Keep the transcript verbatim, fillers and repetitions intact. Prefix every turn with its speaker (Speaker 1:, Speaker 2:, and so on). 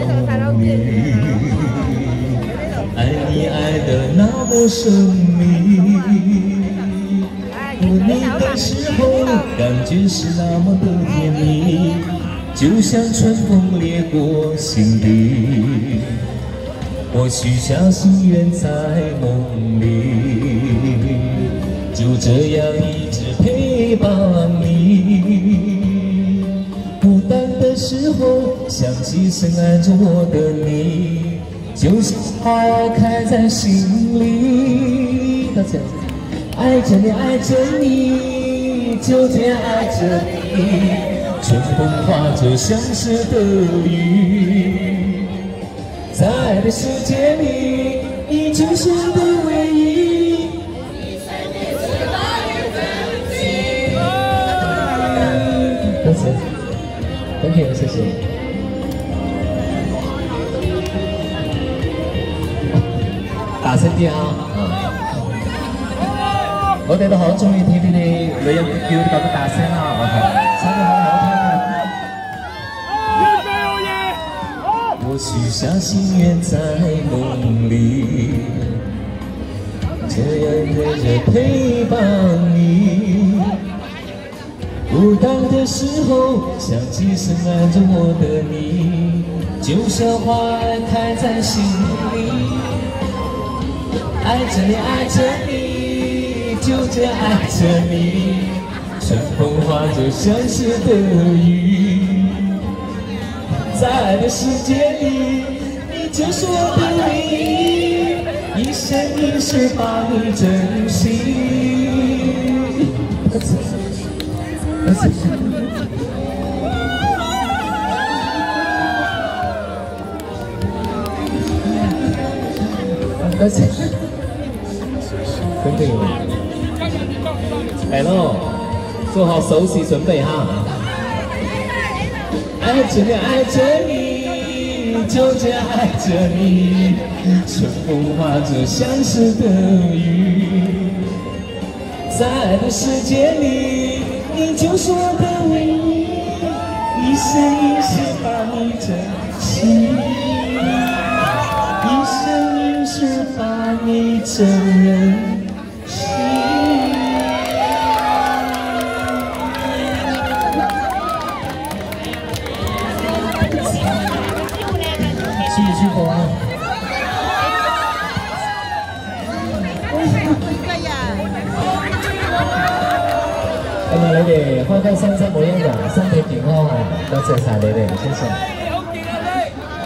Speaker 1: 梦里，爱你爱得那么神秘，吻你的时候感觉是那么的甜蜜，就像春风掠过心底。我许下心愿在梦里，就这样一直陪伴你。孤单的时候，想起深爱着我的你，就像花开在心里。大家，爱着你，爱着你，就这样爱着你。春风化作相思的雨，在爱的世界里，你就是我的唯一。多谢 ，thank you， 谢谢。大聲啲啊！我哋都好中意聽呢啲女人叫得咁大聲啦，唱得好好聽啊！我許下心願在夢裡，這樣陪着陪伴你。孤單的時候，想起深愛着我的你，就像花開在心裡。愛着你，愛着你，就這樣愛着你。春風化作相思的雨，在愛的世界裡，你就是我的唯一，一生一世把你珍惜。多謝，多謝。多謝。肯定，来喽，做好手势准备哈。爱着你，爱着你，就这样爱着你。春风化作相思的雨，在爱的世界里，你就是我的唯一，一生一世把你珍惜，一生一世把你珍惜。舒唔舒服啊？今日你哋開開心心每一日，身體健康啊！多謝晒你哋，謝謝。